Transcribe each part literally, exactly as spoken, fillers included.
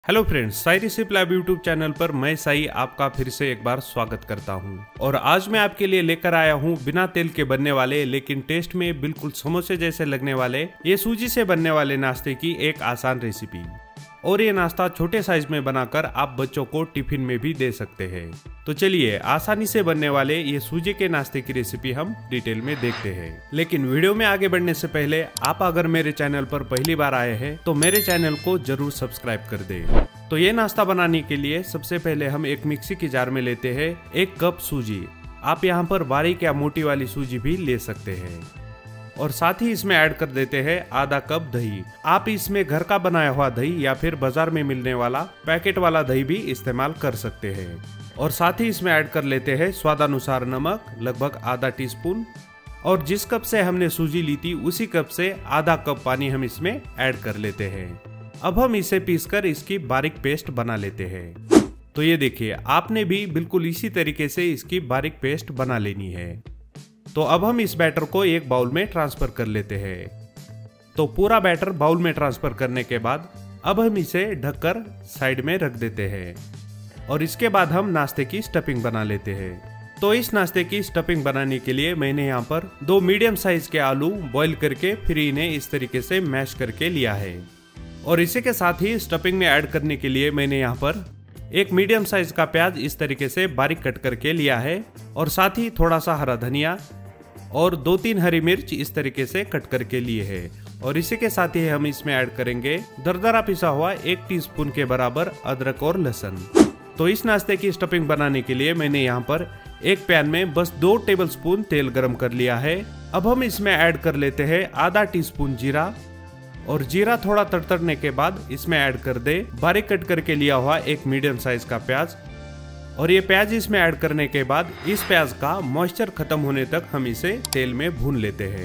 Hello friends, Sai recipe lab YouTube channel पर मैं साई आपका फिर से एक बार स्वागत करता हूं। और आज मैं आपके लिए लेकर आया हूं बिना तेल के बनने वाले लेकिन टेस्ट में बिल्कुल समोसे जैसे लगने वाले ये सूजी से बनने वाले नाश्ते की एक आसान रेसिपी। और ये नाश्ता छोटे साइज में बनाकर आप बच्चों को टिफिन में भी दे सकते हैं। तो चलिए आसानी से बनने वाले ये सूजी के नाश्ते की रेसिपी हम डिटेल में देखते हैं। लेकिन वीडियो में आगे बढ़ने से पहले आप अगर मेरे चैनल पर पहली बार आए हैं तो मेरे चैनल को जरूर सब्सक्राइब कर दे। तो ये नाश्ता बनाने के लिए सबसे पहले हम एक मिक्सी की जार में लेते हैं एक कप सूजी। आप यहाँ पर बारीक या मोटी वाली सूजी भी ले सकते हैं। और साथ ही इसमें ऐड कर देते हैं आधा कप दही। आप इसमें घर का बनाया हुआ दही या फिर बाजार में मिलने वाला पैकेट वाला दही भी इस्तेमाल कर सकते हैं। और साथ ही इसमें ऐड कर लेते हैं स्वादानुसार नमक, लगभग आधा टीस्पून। और जिस कप से हमने सूजी ली थी उसी कप से आधा कप पानी हम इसमें ऐड कर लेते हैं। अब हम इसे पीसकर इसकी बारीक पेस्ट बना लेते हैं। तो ये देखिए, आपने भी बिल्कुल इसी तरीके से इसकी बारीक पेस्ट बना लेनी है। तो अब हम इस बैटर को एक बाउल में ट्रांसफर कर लेते हैं। तो पूरा बैटर बाउल में ट्रांसफर करने के बाद अब हम इसे ढककर साइड में रख देते हैं। और इसके बाद हम नाश्ते की स्टफिंग बना लेते हैं। तो इस नाश्ते की स्टफिंग बनाने के लिए मैंने यहाँ पर दो मीडियम साइज के आलू बॉईल करके फिर इन्हें इस तरीके से मैश करके लिया है। और इसी के साथ ही स्टफिंग में ऐड करने के लिए मैंने यहाँ पर एक मीडियम साइज का प्याज इस तरीके से बारीक कट करके लिया है। और साथ ही थोड़ा सा हरा धनिया और दो तीन हरी मिर्च इस तरीके से कट करके लिए है। और इसी के साथ ही हम इसमें ऐड करेंगे दरदरा पिसा हुआ एक टीस्पून के बराबर अदरक और लहसुन। तो इस नाश्ते की स्टफिंग बनाने के लिए मैंने यहाँ पर एक पैन में बस दो टेबलस्पून तेल गरम कर लिया है। अब हम इसमें ऐड कर लेते हैं आधा टीस्पून जीरा। और जीरा थोड़ा तड़तड़ने के बाद इसमें ऐड कर दे बारीक कट करके लिया हुआ एक मीडियम साइज का प्याज। और ये प्याज इसमें ऐड करने के बाद इस प्याज का मॉइस्चर खत्म होने तक हम इसे तेल में भून लेते हैं।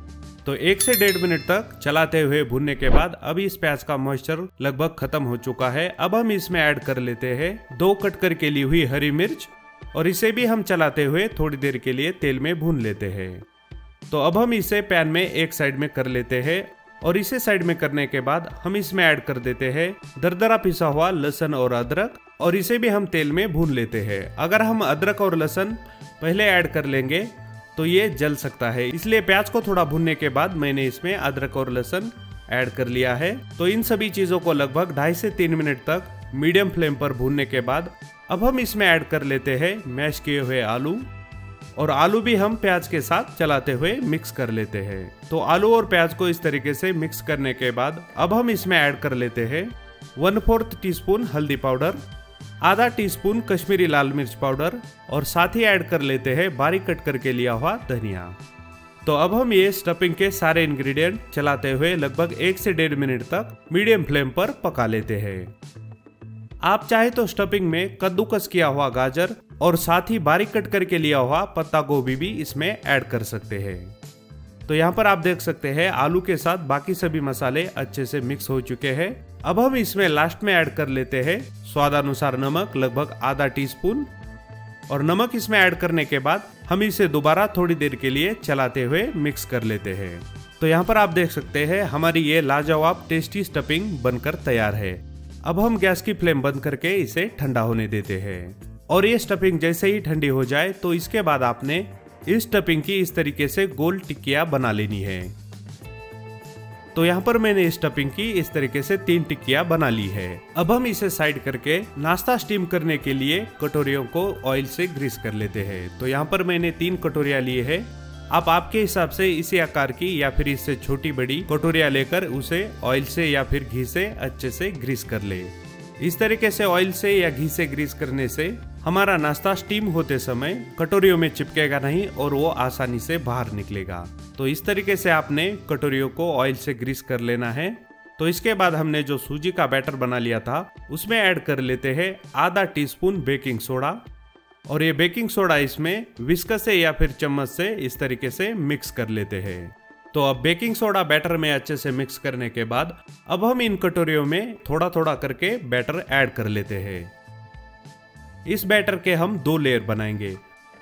तो एक से डेढ़ मिनट तक चलाते हुए भूनने के बाद अब इस प्याज का मॉइस्चर लगभग खत्म हो चुका है। अब हम इसमें ऐड कर लेते हैं दो कट करके ली हुई हरी मिर्च। और इसे भी हम चलाते हुए थोड़ी देर के लिए तेल में भून लेते हैं। तो अब हम इसे पैन में एक साइड में कर लेते हैं। और इसे साइड में करने के बाद हम इसमें ऐड कर देते हैं दरदरा पिसा हुआ लहसुन और अदरक। और इसे भी हम तेल में भून लेते हैं। अगर हम अदरक और लहसुन पहले ऐड कर लेंगे तो ये जल सकता है, इसलिए प्याज को थोड़ा भूनने के बाद मैंने इसमें अदरक और लहसुन ऐड कर लिया है। तो इन सभी चीजों को लगभग ढाई से तीन मिनट तक मीडियम फ्लेम पर भूनने के बाद अब हम इसमें ऐड कर लेते हैं मैश किए हुए आलू। और आलू भी हम प्याज के साथ चलाते हुए मिक्स कर लेते हैं। तो आलू और प्याज को इस तरीके से मिक्स करने के बाद अब हम इसमें ऐड कर लेते हैं वन फोर्थ टी स्पून हल्दी पाउडर, आधा टीस्पून कश्मीरी लाल मिर्च पाउडर। और साथ ही ऐड कर लेते हैं बारीक कट करके लिया हुआ धनिया। तो अब हम ये स्टफिंग के सारे इंग्रेडिएंट चलाते हुए लगभग एक से डेढ़ मिनट तक मीडियम फ्लेम पर पका लेते हैं। आप चाहे तो स्टफिंग में कद्दूकस किया हुआ गाजर और साथ ही बारीक कट करके लिया हुआ पत्ता गोभी भी इसमें ऐड कर सकते हैं। तो यहाँ पर आप देख सकते हैं आलू के साथ बाकी सभी मसाले अच्छे से मिक्स हो चुके हैं। अब हम इसमें लास्ट में ऐड कर लेते हैं स्वादानुसार नमक, लगभग आधा टीस्पून। और नमक इसमें ऐड करने के बाद हम इसे दोबारा थोड़ी देर के लिए चलाते हुए मिक्स कर लेते हैं। तो यहाँ पर आप देख सकते हैं हमारी ये लाजवाब टेस्टी स्टफिंग बनकर तैयार है। अब हम गैस की फ्लेम बंद करके इसे ठंडा होने देते हैं। और ये स्टफिंग जैसे ही ठंडी हो जाए तो इसके बाद आपने इस स्टफिंग की इस तरीके से गोल टिक्कियां बना लेनी है। तो यहाँ पर मैंने इस स्टफिंग की इस तरीके से तीन टिक्कियां बना ली है। अब हम इसे साइड करके नाश्ता स्टीम करने के लिए कटोरियों को ऑयल से ग्रीस कर लेते हैं। तो यहाँ पर मैंने तीन कटोरियां ली है। आप आपके हिसाब से इसी आकार की या फिर इससे छोटी बड़ी कटोरियां लेकर उसे ऑयल से या फिर घी से अच्छे से ग्रीस कर ले। इस तरीके से ऑयल से या घी से ग्रीस करने से हमारा नाश्ता स्टीम होते समय कटोरियों में चिपकेगा नहीं और वो आसानी से बाहर निकलेगा। तो इस तरीके से आपने कटोरियों को ऑयल से ग्रीस कर लेना है। तो इसके बाद हमने जो सूजी का बैटर बना लिया था उसमें ऐड कर लेते हैं आधा टीस्पून बेकिंग सोडा। और ये बेकिंग सोडा इसमें विस्कस से या फिर चम्मच से इस तरीके से मिक्स कर लेते हैं। तो अब बेकिंग सोडा बैटर में अच्छे से मिक्स करने के बाद अब हम इन कटोरियों में थोड़ा थोड़ा करके बैटर ऐड कर लेते हैं। इस बैटर के हम दो लेयर बनाएंगे।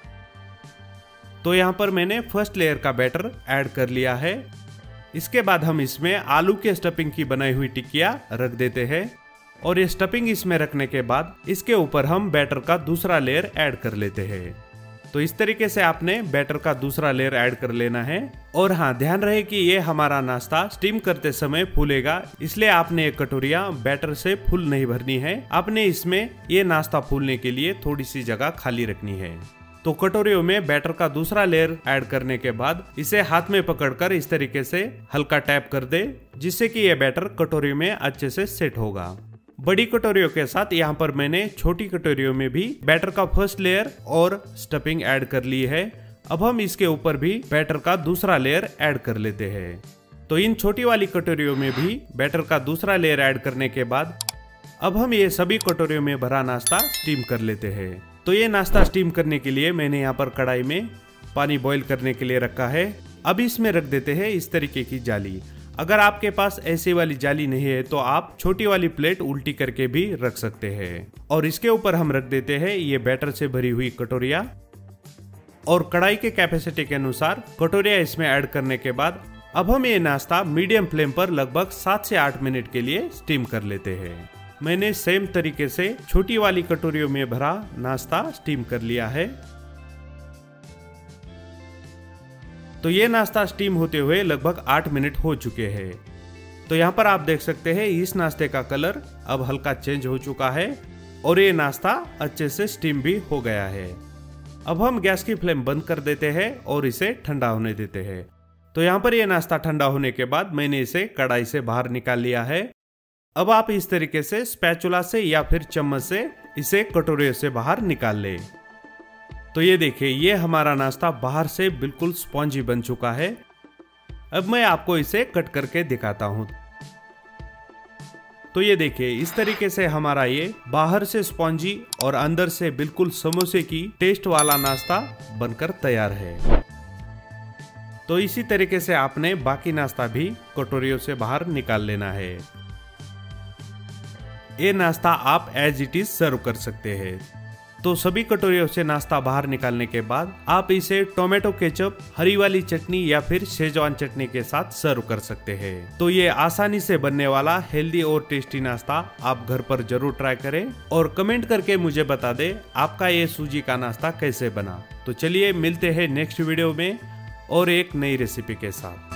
तो यहाँ पर मैंने फर्स्ट लेयर का बैटर ऐड कर लिया है। इसके बाद हम इसमें आलू के स्टफिंग की बनाई हुई टिक्कियाँ रख देते हैं। और ये स्टफिंग इसमें रखने के बाद इसके ऊपर हम बैटर का दूसरा लेयर ऐड कर लेते हैं। तो इस तरीके से आपने बैटर का दूसरा लेयर ऐड कर लेना है। और हाँ, ध्यान रहे कि ये हमारा नाश्ता स्टीम करते समय फूलेगा, इसलिए आपने ये कटोरियां बैटर से फुल नहीं भरनी है। आपने इसमें ये नाश्ता फूलने के लिए थोड़ी सी जगह खाली रखनी है। तो कटोरियों में बैटर का दूसरा लेयर ऐड करने के बाद इसे हाथ में पकड़कर इस तरीके से हल्का टैप कर दे, जिससे कि ये बैटर कटोरी में अच्छे से सेट होगा। बड़ी कटोरियों के साथ यहाँ पर मैंने छोटी कटोरियों में भी बैटर का फर्स्ट लेयर और स्टफिंग ऐड कर ली है। अब हम इसके ऊपर भी बैटर का दूसरा लेयर ऐड कर लेते हैं। तो इन छोटी वाली कटोरियों में भी बैटर का दूसरा लेयर ऐड करने के बाद अब हम ये सभी कटोरियों में भरा नाश्ता स्टीम कर लेते हैं। तो ये नाश्ता स्टीम करने के लिए मैंने यहाँ पर कढ़ाई में पानी बॉईल करने के लिए रखा है। अब इसमें रख देते हैं इस तरीके की जाली। अगर आपके पास ऐसी वाली जाली नहीं है तो आप छोटी वाली प्लेट उल्टी करके भी रख सकते हैं। और इसके ऊपर हम रख देते हैं ये बैटर से भरी हुई कटोरियां। और कढ़ाई के कैपेसिटी के अनुसार कटोरियां इसमें ऐड करने के बाद अब हम ये नाश्ता मीडियम फ्लेम पर लगभग सात से आठ मिनट के लिए स्टीम कर लेते हैं। मैंने सेम तरीके से छोटी वाली कटोरियों में भरा नाश्ता स्टीम कर लिया है। तो ये नाश्ता स्टीम होते हुए लगभग आठ मिनट हो चुके हैं। तो यहाँ पर आप देख सकते हैं इस नाश्ते का कलर अब हल्का चेंज हो चुका है और ये नाश्ता अच्छे से स्टीम भी हो गया है। अब हम गैस की फ्लेम बंद कर देते हैं और इसे ठंडा होने देते हैं। तो यहाँ पर ये नाश्ता ठंडा होने के बाद मैंने इसे कढ़ाई से बाहर निकाल लिया है। अब आप इस तरीके से स्पैचुला से या फिर चम्मच से इसे कटोरे से बाहर निकाल ले। तो ये देखिए, ये हमारा नाश्ता बाहर से बिल्कुल स्पॉन्जी बन चुका है। अब मैं आपको इसे कट करके दिखाता हूँ। तो ये देखिए, इस तरीके से हमारा ये बाहर से स्पॉन्जी और अंदर से बिल्कुल समोसे की टेस्ट वाला नाश्ता बनकर तैयार है। तो इसी तरीके से आपने बाकी नाश्ता भी कटोरियों से बाहर निकाल लेना है। ये नाश्ता आप एज इट इज सर्व कर सकते हैं। तो सभी कटोरियों से नाश्ता बाहर निकालने के बाद आप इसे टोमेटो केचप, हरी वाली चटनी या फिर शेजवान चटनी के साथ सर्व कर सकते हैं। तो ये आसानी से बनने वाला हेल्दी और टेस्टी नाश्ता आप घर पर जरूर ट्राई करें और कमेंट करके मुझे बता दें आपका ये सूजी का नाश्ता कैसे बना। तो चलिए मिलते हैं नेक्स्ट वीडियो में और एक नई रेसिपी के साथ।